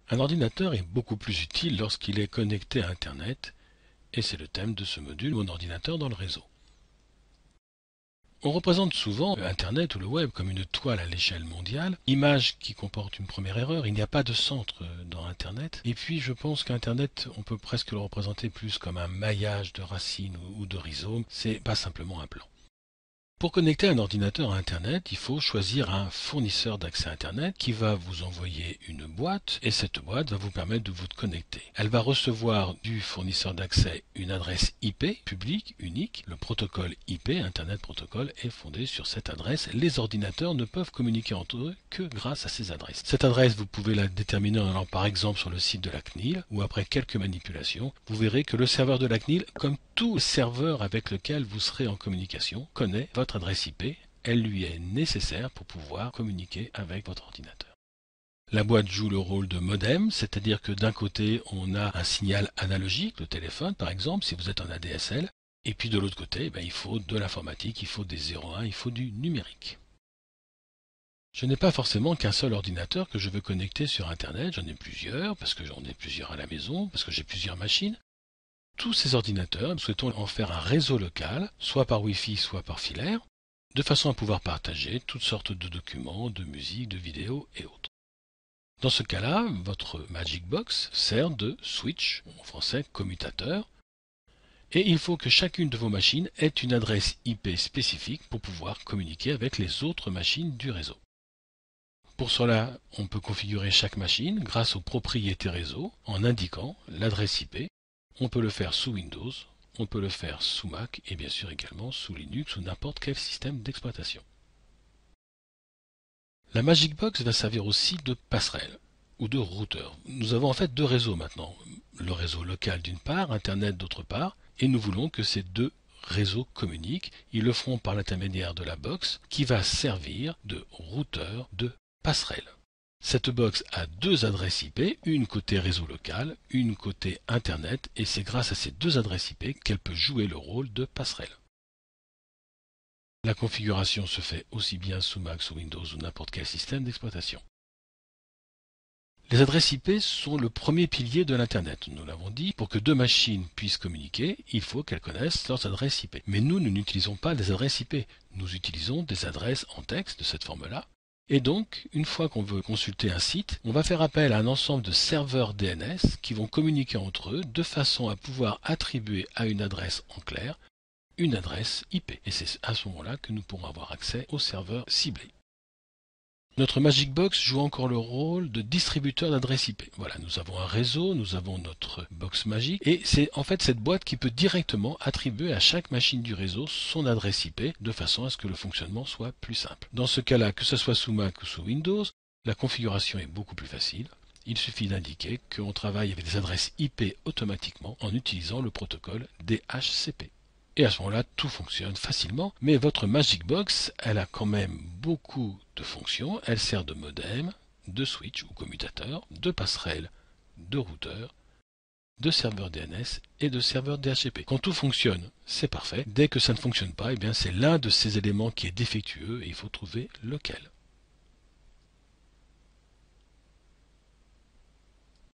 Un ordinateur est beaucoup plus utile lorsqu'il est connecté à Internet, et c'est le thème de ce module Mon ordinateur dans le réseau. On représente souvent Internet ou le web comme une toile à l'échelle mondiale, image qui comporte une première erreur, il n'y a pas de centre dans Internet, et puis je pense qu'Internet, on peut presque le représenter plus comme un maillage de racines ou de rhizomes, c'est pas simplement un plan. Pour connecter un ordinateur à Internet, il faut choisir un fournisseur d'accès Internet qui va vous envoyer une boîte et cette boîte va vous permettre de vous connecter. Elle va recevoir du fournisseur d'accès une adresse IP publique unique. Le protocole IP, Internet Protocol, est fondé sur cette adresse. Les ordinateurs ne peuvent communiquer entre eux que grâce à ces adresses. Cette adresse, vous pouvez la déterminer en allant par exemple sur le site de la CNIL ou après quelques manipulations, vous verrez que le serveur de la CNIL, comme tout serveur avec lequel vous serez en communication, connaît votre adresse IP, elle lui est nécessaire pour pouvoir communiquer avec votre ordinateur. La boîte joue le rôle de modem, c'est-à-dire que d'un côté on a un signal analogique, le téléphone par exemple, si vous êtes en ADSL, et puis de l'autre côté, il faut de l'informatique, il faut des 0,1, il faut du numérique. Je n'ai pas forcément qu'un seul ordinateur que je veux connecter sur Internet, j'en ai plusieurs, parce que j'en ai plusieurs à la maison, parce que j'ai plusieurs machines. Tous ces ordinateurs, nous souhaitons en faire un réseau local, soit par Wi-Fi, soit par filaire, de façon à pouvoir partager toutes sortes de documents, de musique, de vidéos et autres. Dans ce cas-là, votre Magic Box sert de switch, en français commutateur, et il faut que chacune de vos machines ait une adresse IP spécifique pour pouvoir communiquer avec les autres machines du réseau. Pour cela, on peut configurer chaque machine grâce aux propriétés réseau en indiquant l'adresse IP. On peut le faire sous Windows, on peut le faire sous Mac et bien sûr également sous Linux ou n'importe quel système d'exploitation. La Magic Box va servir aussi de passerelle ou de routeur. Nous avons en fait deux réseaux maintenant. Le réseau local d'une part, Internet d'autre part, et nous voulons que ces deux réseaux communiquent. Ils le feront par l'intermédiaire de la box qui va servir de routeur de passerelle. Cette box a deux adresses IP, une côté réseau local, une côté Internet, et c'est grâce à ces deux adresses IP qu'elle peut jouer le rôle de passerelle. La configuration se fait aussi bien sous Mac, sous Windows ou n'importe quel système d'exploitation. Les adresses IP sont le premier pilier de l'Internet. Nous l'avons dit, pour que deux machines puissent communiquer, il faut qu'elles connaissent leurs adresses IP. Mais nous n'utilisons pas des adresses IP, nous utilisons des adresses en texte de cette forme-là. Et donc, une fois qu'on veut consulter un site, on va faire appel à un ensemble de serveurs DNS qui vont communiquer entre eux de façon à pouvoir attribuer à une adresse en clair une adresse IP. Et c'est à ce moment-là que nous pourrons avoir accès aux serveurs ciblés. Notre Magic Box joue encore le rôle de distributeur d'adresses IP. Voilà, nous avons un réseau, nous avons notre box magique, et c'est en fait cette boîte qui peut directement attribuer à chaque machine du réseau son adresse IP, de façon à ce que le fonctionnement soit plus simple. Dans ce cas-là, que ce soit sous Mac ou sous Windows, la configuration est beaucoup plus facile. Il suffit d'indiquer qu'on travaille avec des adresses IP automatiquement en utilisant le protocole DHCP. Et à ce moment-là, tout fonctionne facilement, mais votre Magic Box, elle a quand même beaucoup de fonctions. Elle sert de modem, de switch ou commutateur, de passerelle, de routeur, de serveur DNS et de serveur DHCP. Quand tout fonctionne, c'est parfait. Dès que ça ne fonctionne pas, eh bien c'est l'un de ces éléments qui est défectueux et il faut trouver lequel.